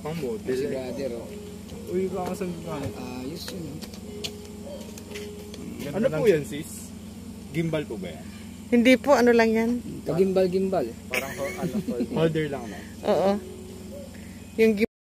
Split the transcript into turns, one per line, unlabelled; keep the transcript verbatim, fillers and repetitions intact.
Pang model.
Si
Eh.
brother, oh.
Uy, baka saan ka?
Ayos yun, oh.
Ano po yan, sis? Gimbal po ba yan?
Hindi po, ano lang yan.
Kagimbal-gimbal.
Parang ano, holder lang, no?
Oo. Yung